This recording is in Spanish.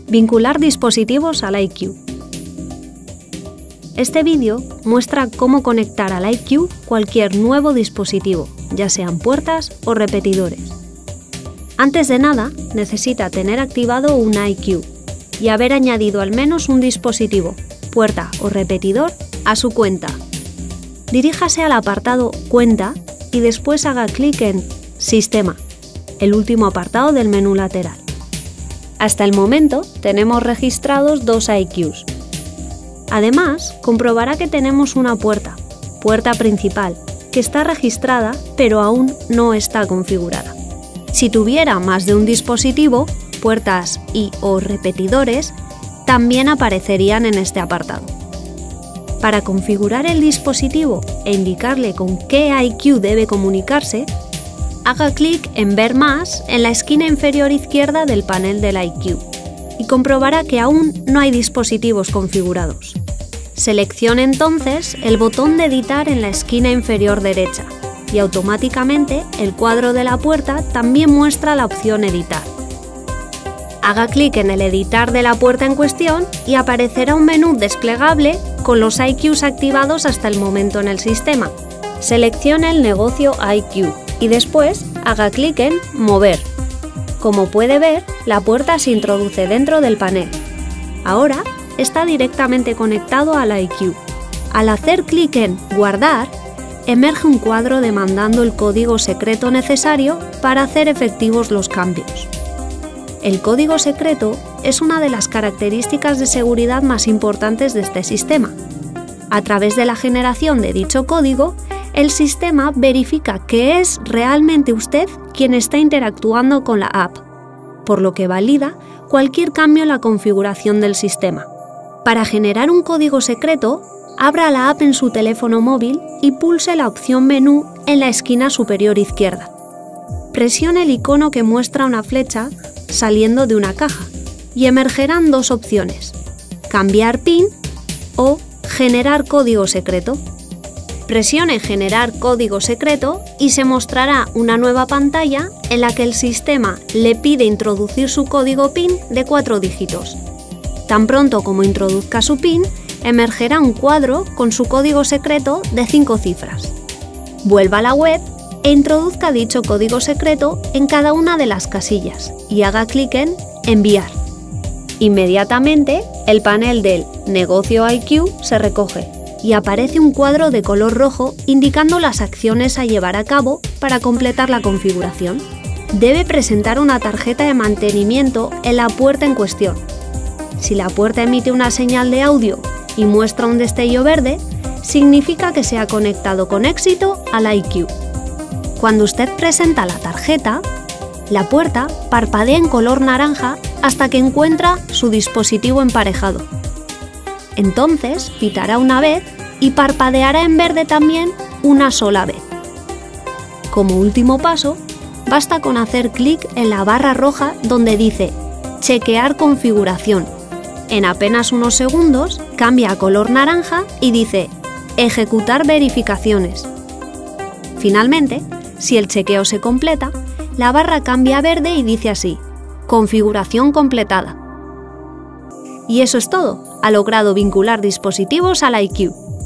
Vincular dispositivos al iCue. Este vídeo muestra cómo conectar al iCue cualquier nuevo dispositivo, ya sean puertas o repetidores. Antes de nada, necesita tener activado un iCue y haber añadido al menos un dispositivo, puerta o repetidor, a su cuenta. Diríjase al apartado Cuenta y después haga clic en Sistema, el último apartado del menú lateral. Hasta el momento tenemos registrados 2 iCues. Además, comprobará que tenemos una puerta principal, que está registrada pero aún no está configurada. Si tuviera más de un dispositivo, puertas o repetidores, también aparecerían en este apartado. Para configurar el dispositivo e indicarle con qué iCue debe comunicarse, haga clic en Ver más en la esquina inferior izquierda del panel del iCue y comprobará que aún no hay dispositivos configurados. Seleccione entonces el botón de editar en la esquina inferior derecha y automáticamente el cuadro de la puerta también muestra la opción Editar. Haga clic en el editar de la puerta en cuestión y aparecerá un menú desplegable con los iCues activados hasta el momento en el sistema. Seleccione el negocio iCue y después haga clic en Mover. Como puede ver, la puerta se introduce dentro del panel. Ahora está directamente conectado al iCue. Al hacer clic en Guardar, emerge un cuadro demandando el código secreto necesario para hacer efectivos los cambios. El código secreto es una de las características de seguridad más importantes de este sistema. A través de la generación de dicho código, el sistema verifica que es realmente usted quien está interactuando con la app, por lo que valida cualquier cambio en la configuración del sistema. Para generar un código secreto, abra la app en su teléfono móvil y pulse la opción Menú en la esquina superior izquierda. Presione el icono que muestra una flecha saliendo de una caja y emergerán 2 opciones: Cambiar PIN o Generar código secreto. Presione Generar código secreto y se mostrará una nueva pantalla en la que el sistema le pide introducir su código PIN de 4 dígitos. Tan pronto como introduzca su PIN, emergerá un cuadro con su código secreto de 5 cifras. Vuelva a la web e introduzca dicho código secreto en cada una de las casillas y haga clic en Enviar. Inmediatamente, el panel del negocio iCue se recoge y aparece un cuadro de color rojo indicando las acciones a llevar a cabo para completar la configuración. Debe presentar una tarjeta de mantenimiento en la puerta en cuestión. Si la puerta emite una señal de audio y muestra un destello verde, significa que se ha conectado con éxito al iCue. Cuando usted presenta la tarjeta, la puerta parpadea en color naranja hasta que encuentra su dispositivo emparejado. Entonces pitará una vez y parpadeará en verde también una sola vez. Como último paso, basta con hacer clic en la barra roja donde dice Chequear configuración. En apenas unos segundos cambia a color naranja y dice Ejecutar verificaciones. Finalmente, si el chequeo se completa, la barra cambia a verde y dice así: Configuración completada. Y eso es todo. Ha logrado vincular dispositivos al iCue.